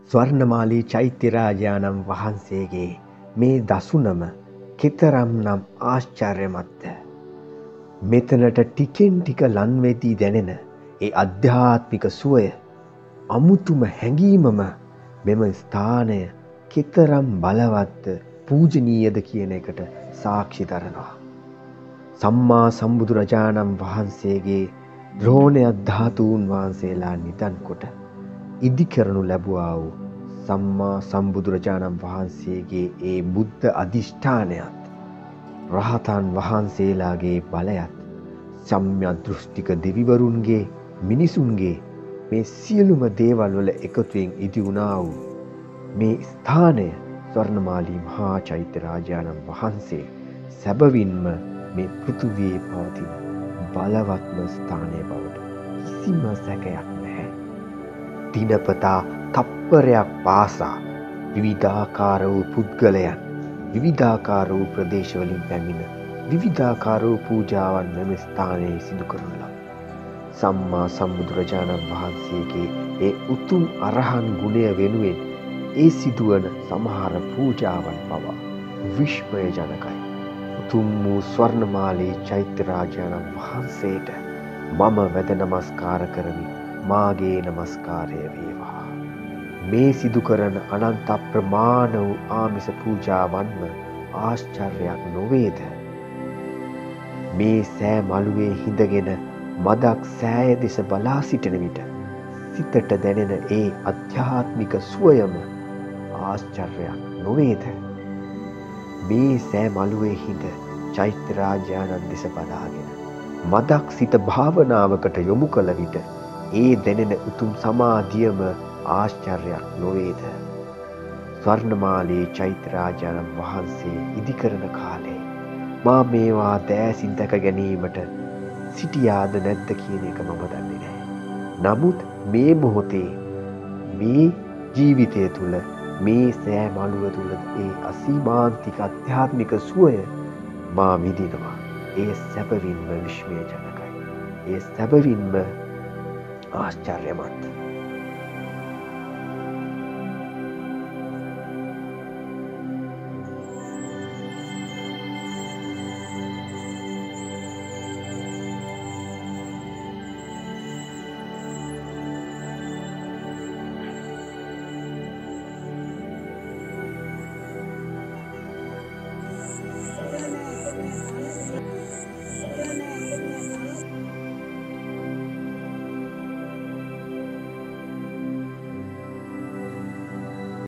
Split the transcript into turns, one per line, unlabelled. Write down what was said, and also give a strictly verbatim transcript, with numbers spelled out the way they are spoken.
ස්වර්ණමාලී චෛත්‍යරාජාණන් වහන්සේගේ මේ දසුනම කෙතරම් නම් ආශ්චර්යමත්ද. මෙතනට ටිකෙන් ටික ලන්වෙදී දැනෙන ඒ අධ්‍යාත්මික සුවය අමුතුම හැඟීමම මෙම ස්ථානය කෙතරම් බලවත්ද පූජනීයද කියන එකට සාක්ෂි දරනවා. සම්මා සම්බුදුරජාණන් වහන්සේගේ ද්‍රෝණයක් ධාතුන් වහන්සේලා නිදන් කොට ඉදි කරනු ලැබුවා වූ සම්මා සම්බුදුරජාණන් වහන්සේගේ ඒ බුද්ධ අධිෂ්ඨානයත් රහතන් වහන්සේලාගේ බලයත් සම්‍යක් දෘෂ්ටික දෙවිවරුන්ගේ මිනිසුන්ගේ මේ සියලුම දේවල් වල එකතුවෙන් ඉදි වුණා වූ මේ ස්ථානය ස්වර්ණමාලී මහා චෛත්‍යරාජාණන් වහන්සේ සැබවින්ම මේ පෘථුවියේ පවතින බලවත්ම ස්ථානය බවට කිසිම සැකයක් නැහැ. දිනපතා තප්පරයක් පාසා විවිධාකාර වූ පුද්ගලයන් විවිධාකාර වූ ප්‍රදේශවලින් පැමිණ විවිධාකාර වූ පූජාවන් මෙම ස්ථානයේ සිදු කරනු ලබයි. සම්මා සම්බුදුරජාණන් වහන්සේගේ ඒ උතුම් අරහන් ගුණය වෙනුවෙන් ඒ සිදුවන සමහර පූජාවන් පවා විශ්මය ජනකයි. උතුම් වූ ස්වර්ණමාලී චෛත්‍යරාජාණන් වහන්සේට මම වැද නමස්කාර කරමි. මාගේ නමස්කාරය වේවා. මේ සිදු කරන අනන්ත ප්‍රමාණ වූ ආමිස පූජාවන්ම ආශ්චර්යයක් නොවේද? මේ සෑ මළුවේ හිඳගෙන මදක් සෑය දෙස බලා සිටින විට සිතට දැනෙන ඒ අධ්‍යාත්මික සුවයම ආශ්චර්යයක් නොවේද? මේ සෑ මළුවේ හිඳ චෛත්‍යරාජාණන් දෙස බලාගෙන මදක් සිත භාවනාවකට යොමු කළ විට ඒ දැනෙන උතුම් සමාධියම ආශ්චර්යයක් නොවේද? ස්වර්ණමාලී චෛත්‍යරාජාණන් වහන්සේ ඉදි කරන කාලේ මා මේවා දෑසින් දැක ගැනීමට සිටියාද නැද්ද කියන එක මම දන්නේ නැහැ. නමුත් මේ මොහොතේ මේ ජීවිතය තුළ මේ සෑ මළුව තුළ ඒ අසීමාන්තික අධ්‍යාත්මික සුවය මා විඳිනවා. ඒ සැබවින්ම විශ්මය ජනකයි. ඒ සැබවින්ම ආශ්චර්යමත්.